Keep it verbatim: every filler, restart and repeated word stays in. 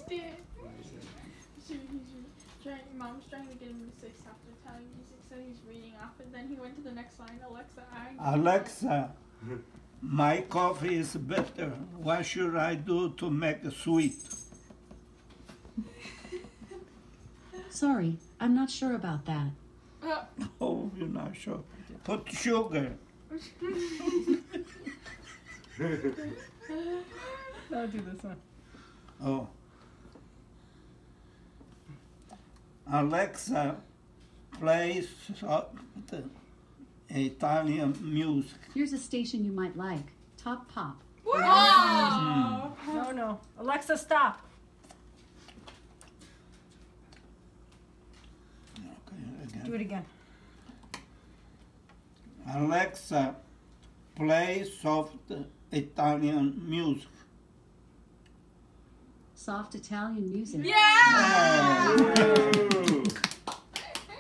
did. She, he's trying, Mom's trying to get him to say soft Italian music, so he's reading off it. Then he went to the next line. Alexa, I. Alexa, my coffee is better. What should I do to make it sweet? Sorry, I'm not sure about that. Uh, Oh, you're not sure. Put sugar. I'll do this one. Oh. Alexa, play soft Italian music. Here's a station you might like. Top Pop. wow. No, no. Alexa, stop. Okay, again. Do it again. Alexa, play soft Italian music. Soft Italian music. Yeah! Yeah.